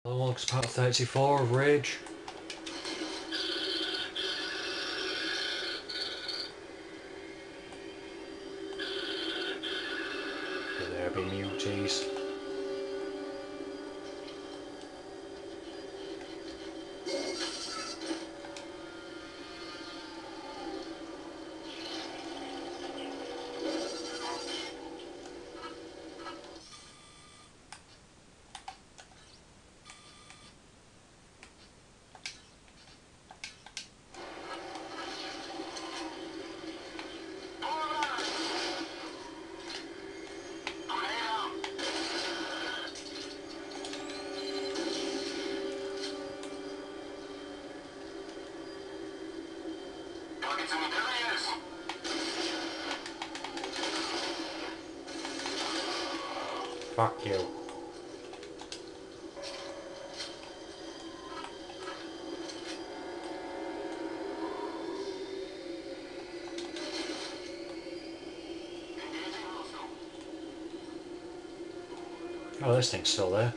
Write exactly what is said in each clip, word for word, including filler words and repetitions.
Oh, it's part thirty-four of Rage. Will there be muties? Fuck you. Oh, this thing's still there.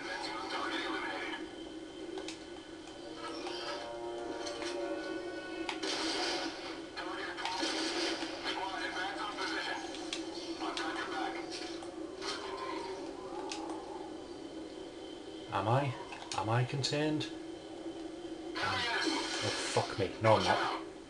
Am I? Am I contained? Um, oh, fuck me. No, I'm not.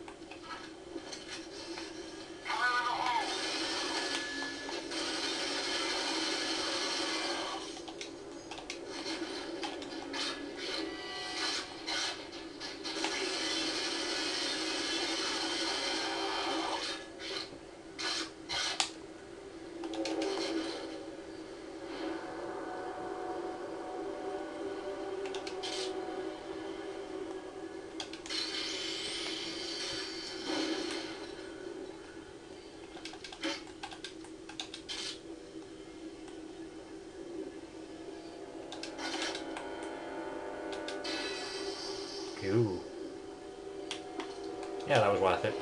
Ooh. Yeah, that was worth it.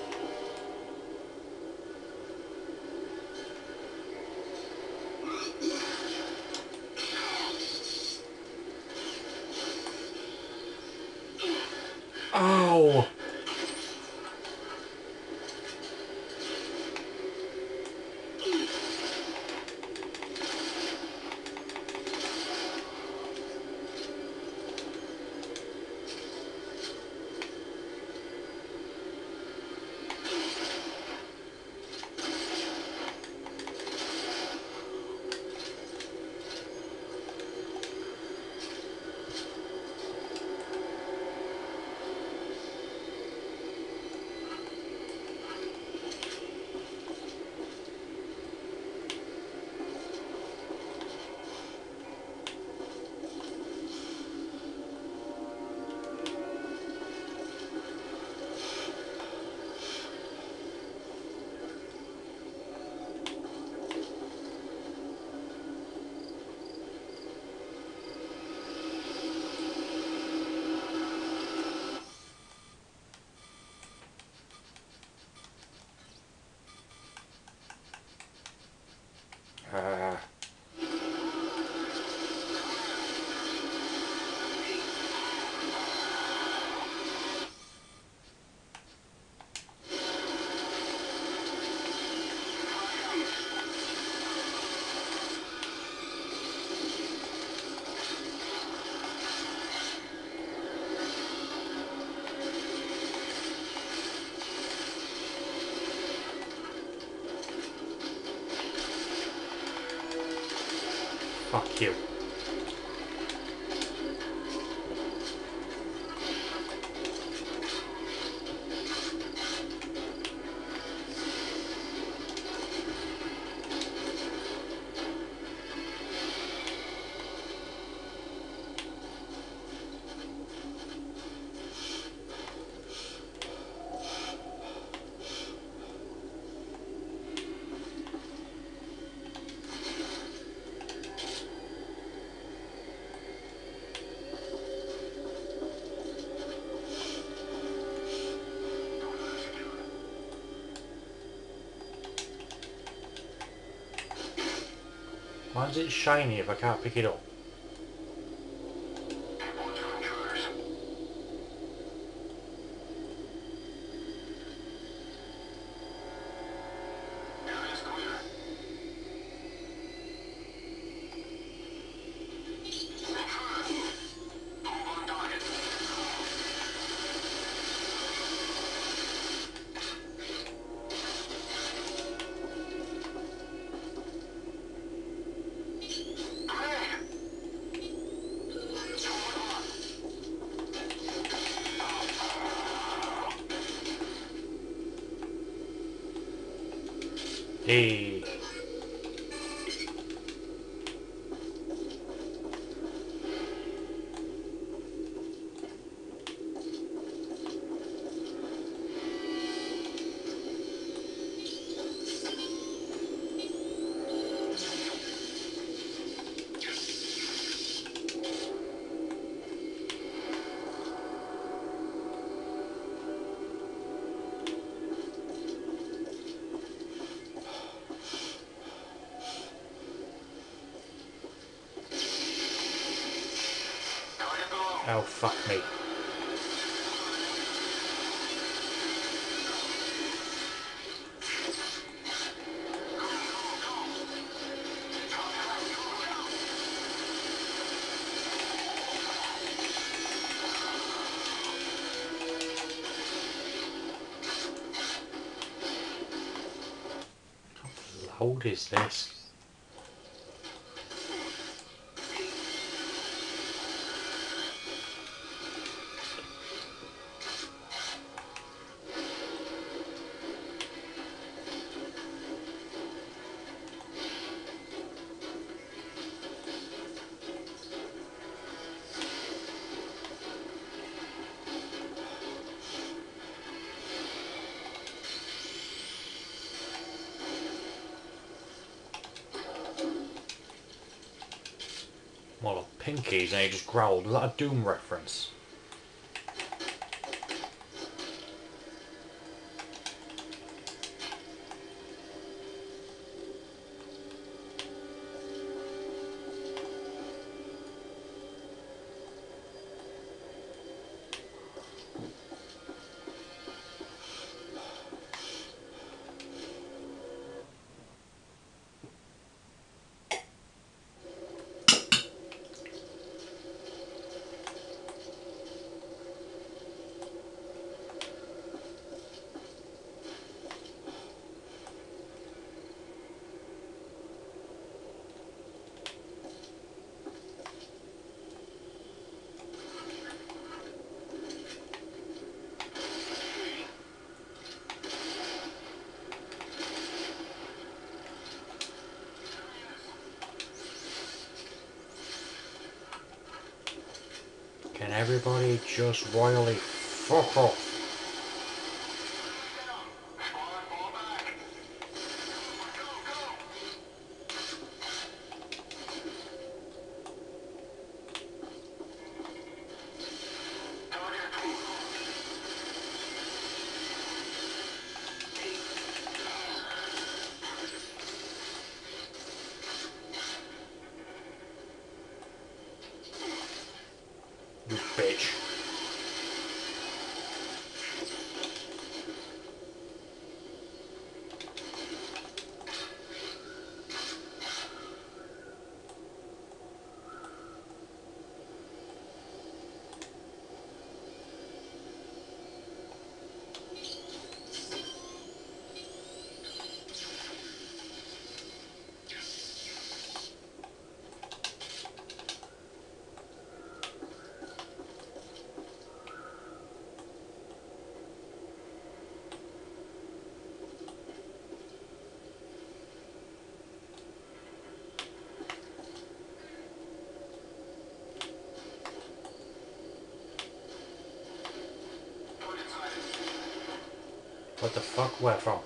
Oh! Uh, fuck you. Why is it shiny if I can't pick it up? Hey. Oh, fuck me. How loud is this? Well, a pinkies and he just growled. Was that a Doom reference? Can everybody just royally fuck off? You bitch. What the fuck? Where from?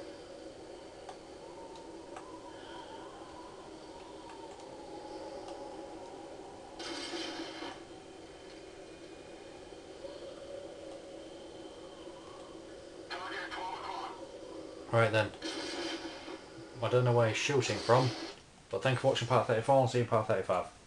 Right then. I don't know where he's shooting from, but thank you for watching part thirty-four and see you in part thirty-five.